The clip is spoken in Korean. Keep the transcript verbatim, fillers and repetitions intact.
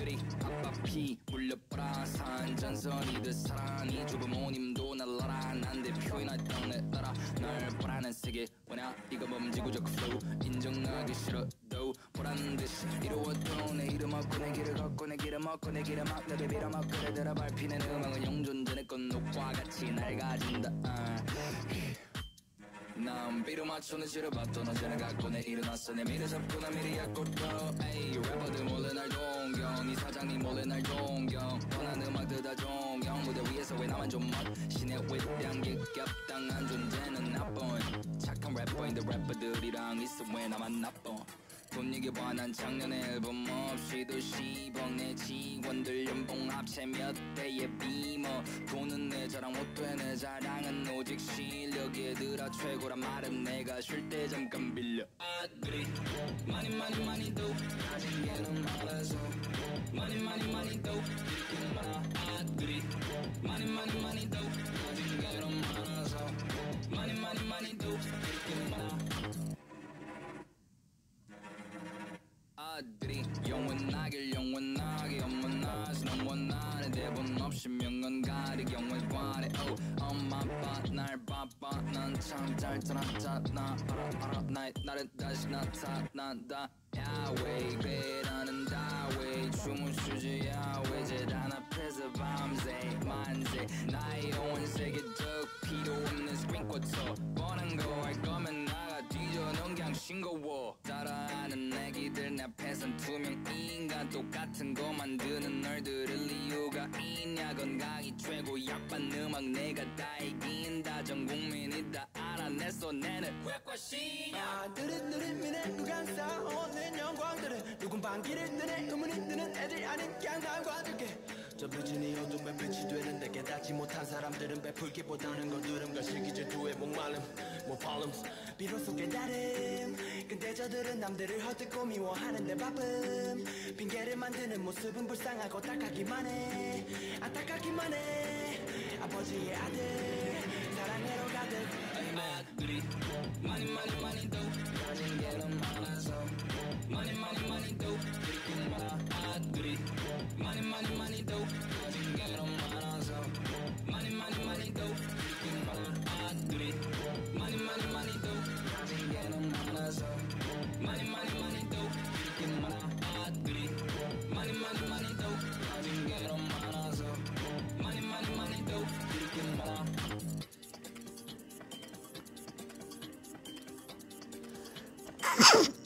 아들이 아빠 피 물려봐라 산전선이듯 사랑이 주부모님도 날라라 난 대표인 아이땅 내 나라 날 보라는 세계 뭐냐 이거 범지구적 flow 인정하기 싫어도 보라는 듯이 이루어도 내 이름 없고 내 길을 걷고 내 길을 먹고 내 길을 막 내게 빌어먹고 그대들아 밟히는 음악은 영존전의 꽃녹과 같이 날 가진다 uh. 난 비로 맞추는 시를 봤던 어제는 갖고 내 일어났어 내 미래 잡고 나 미리 약고도 에이 래퍼들 몰래 날 동경 이 사장님 몰래 날 동경 뻔한 음악들 다 존경 무대 위에서 왜 나만 좀 멋지네 위대한 기갑당한 존재는 나쁜 착한 래퍼인데 래퍼들이랑 있어 왜 나만 나쁜 돈 얘기 봐 난 작년에 앨범 없이도 시벅 내 직원들 연봉 합체 몇 대의 비머 돈은 내 자랑 못돼 내 자랑은 오직 실력 얘들아 최고란 말은 내가 쉴 때 잠깐 빌려 아들이 많이 많이 많이 도 가진 게는 많아서 많이 많이 많이 도 이렇게 많아 아들이 많이 많이 많이 도 가진 게는 많아서 많이 많이 많이 도 이렇게 많아 아들이 영원하길 영원하게 영원하지 넌 원하는 대본 없이 명언 가리 영원 관해 oh. 엄마 아빠 날 바빠 난 참 잘 떠났잖아 알아 알아 나의 나를 다시 나타난다 야외 배라는 다외 춤을 추지 야외 재단 앞에서 밤새 만세 나의 영원 세계적 필요 없는 스크린쿼터 뻔한 거 할 거면 나가 뒤져 넌 그냥 싱거워 따라하는 애기들 내 앞에선 투명 인간 똑같은 거 만드는 널 들을 이유가 있냐 건강이 최고 약반 음악 내가 다 이긴다 전 국민이 다 알아냈어 내는 웹과 시야 느릿느릿 미네 누가 쌓아오는 영광들은 누군 반기를 느네 의문이 드는 애들 아닌 그냥 사람과들께 저 비진이 어둠에 빛이 되는데 깨닫지 못한 사람들은 베풀기보다는 거두름과 실기 질투에 목마름 more problems 비로소 깨달음 근데 저들은 남들을 헛듣고 미워하는데 바쁨 핑계를 만드는 모습은 불쌍하고 딱하기만 해 안타깝기만 해 아버지의 아들 사랑으로 가득 아들이 많이 많이 많이 도 가진 게는 많아서 많이 많이 많이 도 이렇게 많아 아들이 많이 많이 많이 도 가진 게는 많아서 많이 많이 많이 도 이렇게 많아 아들이 많이 많이 많이 도 가진 게는 많아서 많이 많이 많이 도 이렇게 많아 아들이 많이 많이 많이 도 가진 게는 많아서 많이 많이 많이 도 이렇게 많아 you